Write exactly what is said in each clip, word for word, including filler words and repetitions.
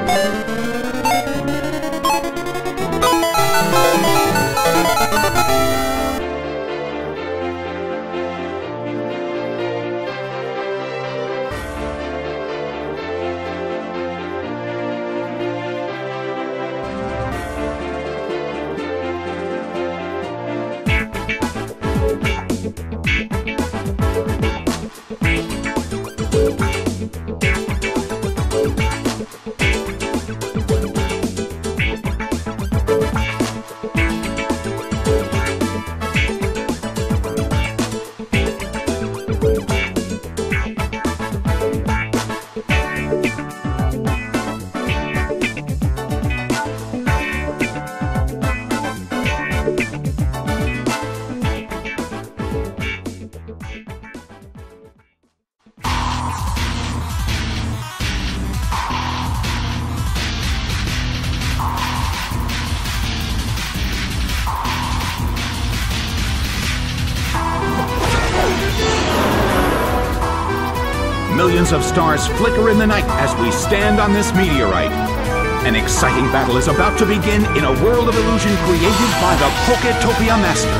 Millions of stars flicker in the night as we stand on this meteorite. An exciting battle is about to begin in a world of illusion created by the Poketopia Master.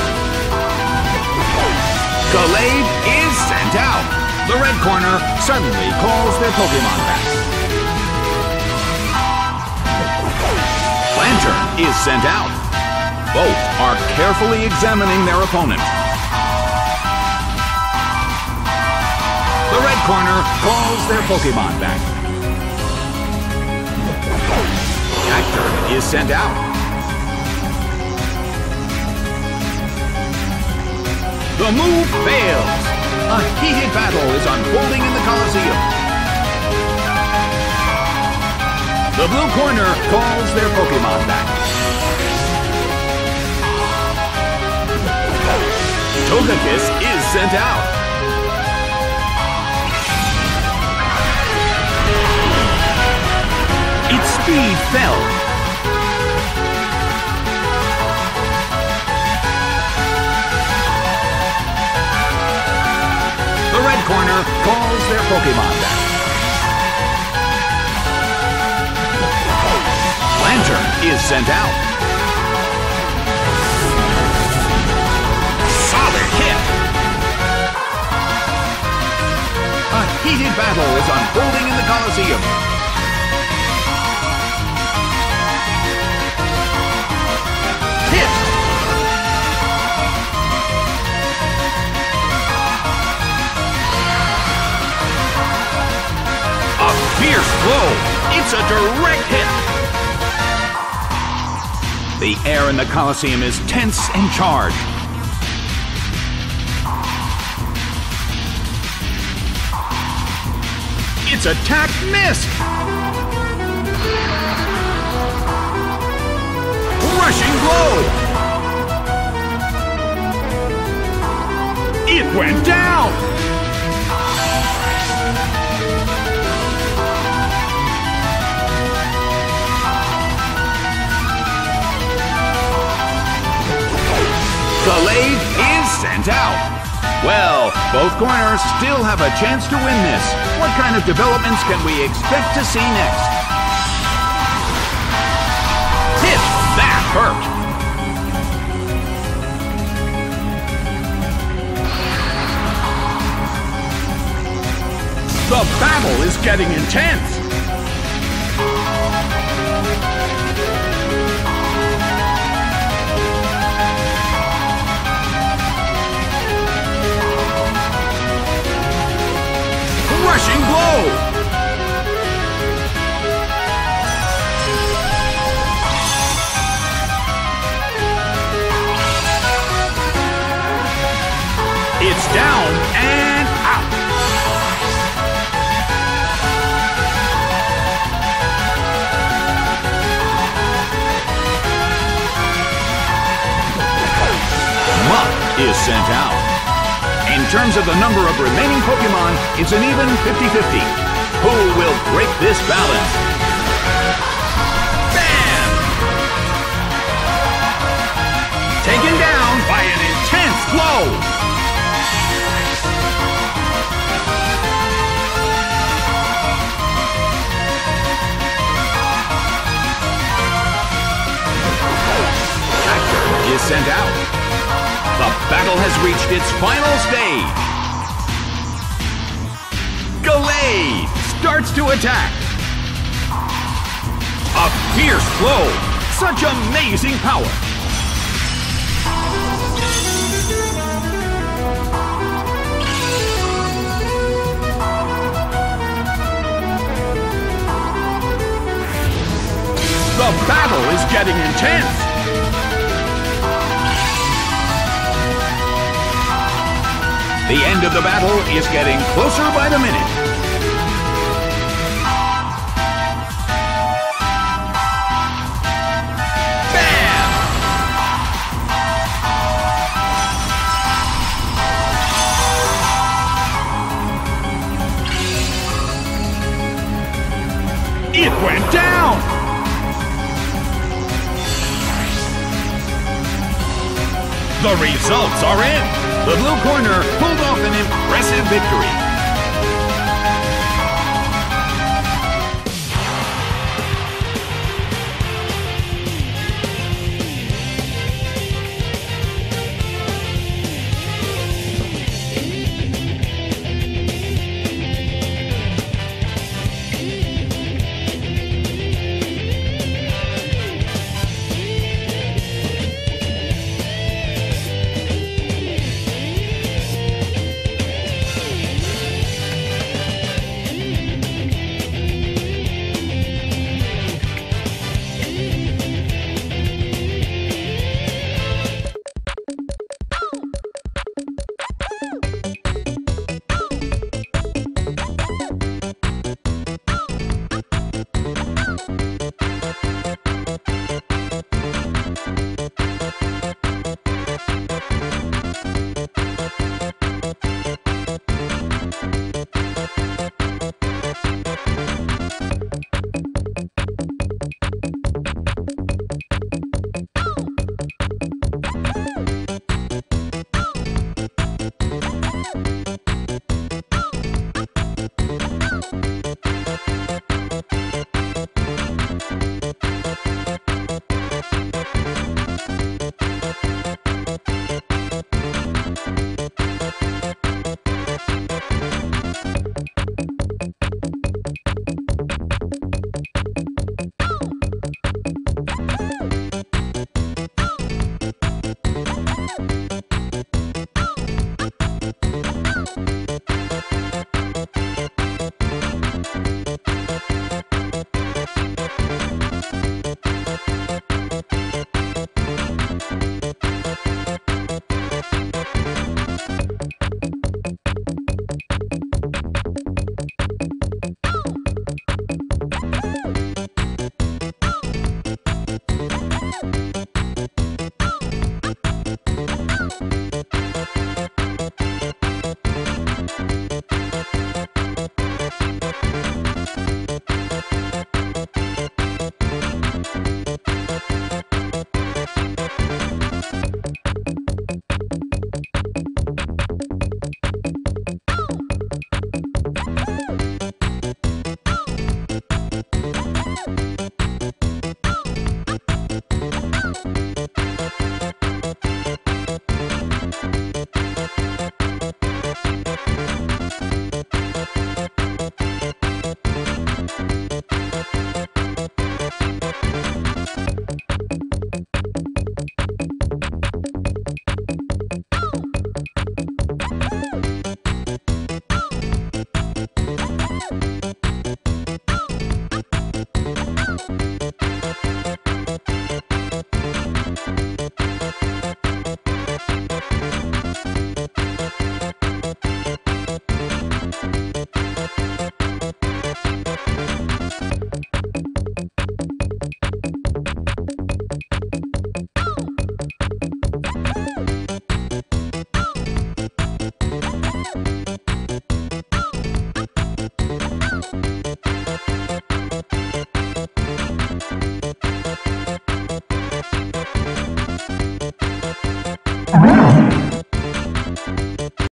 Gallade is sent out. The red corner suddenly calls their Pokemon back. Lantern is sent out. Both are carefully examining their opponent. The red corner calls their Pokemon back. Actor is sent out. The move fails. A heated battle is unfolding in the Colosseum. The blue corner calls their Pokemon back. Togekiss is sent out. Its speed fell. The red corner calls their Pokemon back. Lantern is sent out. Solid hit. A heated battle is unfolding in the Colosseum. Fierce blow! It's a direct hit! The air in the Colosseum is tense and charged. Its attack missed! Rushing blow! It went down! Gallade is sent out. Well, both corners still have a chance to win this. What kind of developments can we expect to see next? Hit! That hurt! The battle is getting intense! Rushing blow! It's down and out! Muck is sent out. In terms of the number of remaining Pokemon, it's an even fifty fifty. Who will break this balance? Bam! Taken down by an intense blow! sent out. The battle has reached its final stage. Gallade starts to attack. A fierce blow. Such amazing power. The battle is getting intense. The end of the battle is getting closer by the minute. Bam! It went down! The results are in. The blue corner pulled off an impressive victory.